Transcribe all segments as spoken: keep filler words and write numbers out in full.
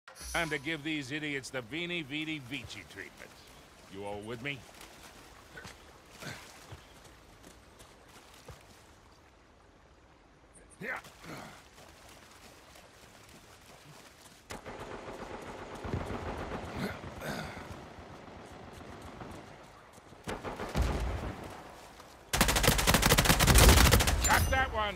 Time to give these idiots the Vini Vidi Vici treatment. You all with me? Yeah. Got that one.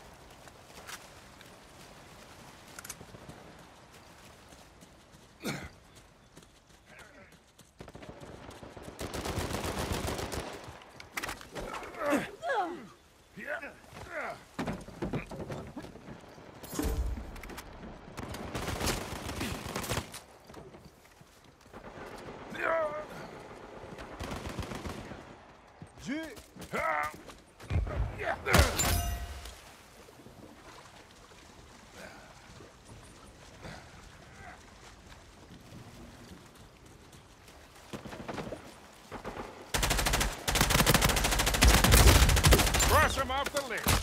Cross him off the list.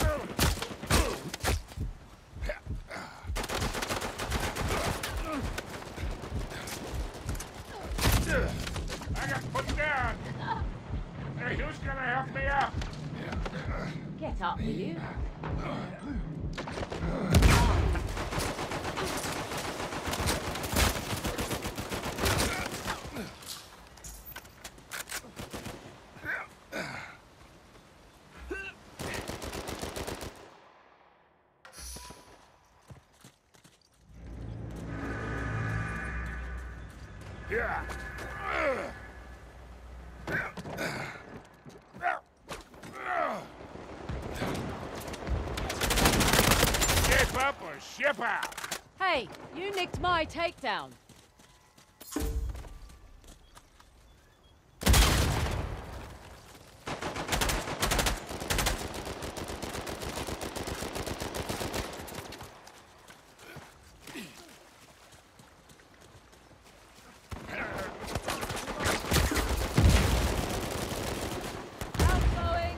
I got put down. Hey, who's gonna help me out? Get up, will you? Yeah. Ship up or ship out. Hey, you nicked my takedown. Outgoing.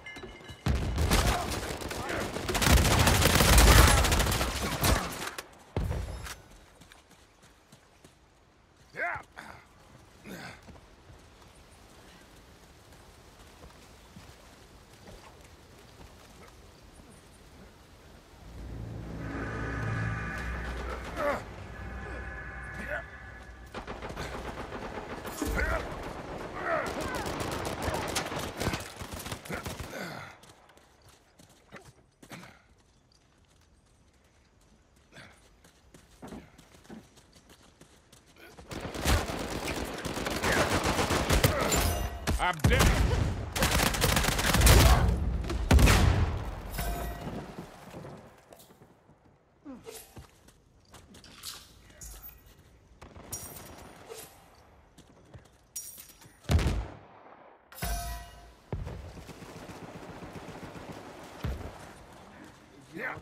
Yeah. I'm dead. Yeah.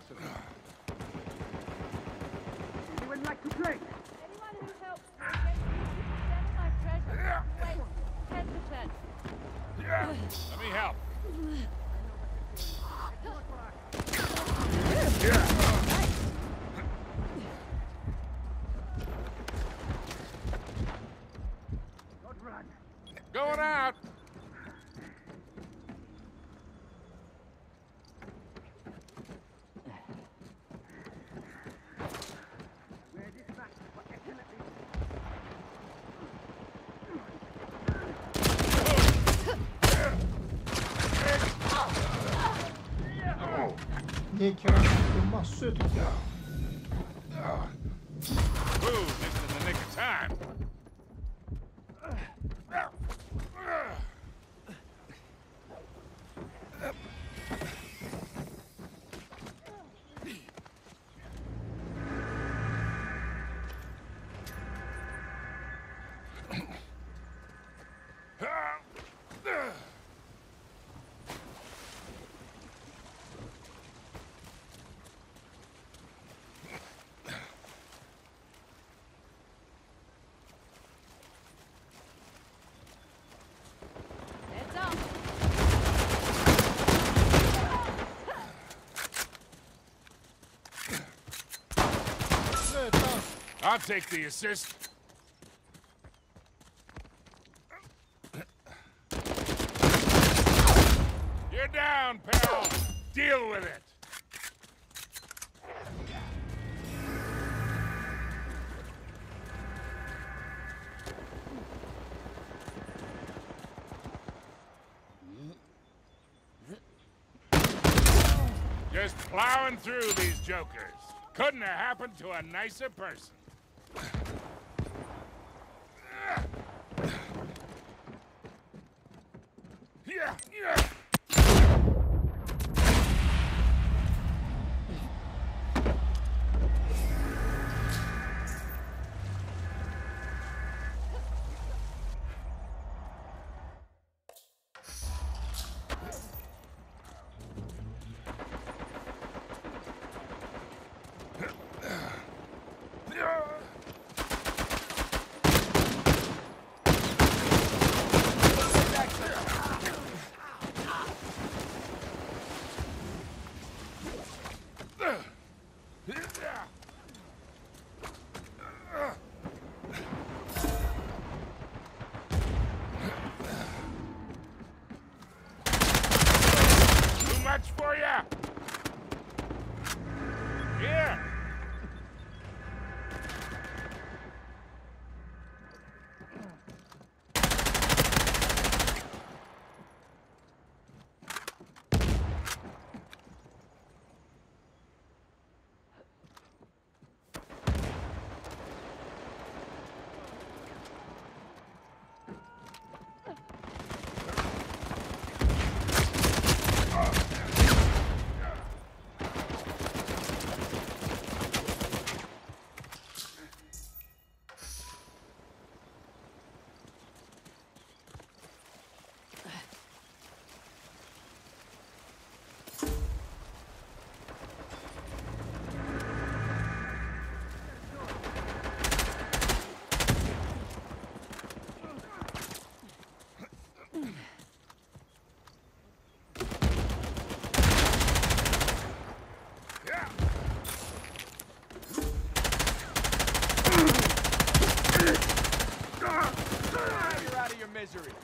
Anyone like to drink? Anyone who helps me get fifty percent of my treasure waste ten percent. Yeah. Let me help. Don't run. Going out. Wear this back for excellent Det kan jag massor tycker jag. Ooh, just in the nick of time. I'll take the assist. You're down, pal. Deal with it. Just plowing through these jokers. Couldn't have happened to a nicer person. Yeah, yeah. Too much for ya? Here. You're out of your misery.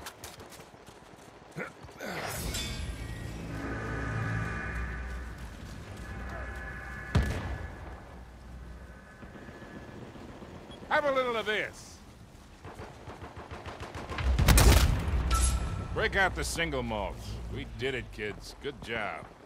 Have a little of this. Break out the single malts. We did it, kids. Good job.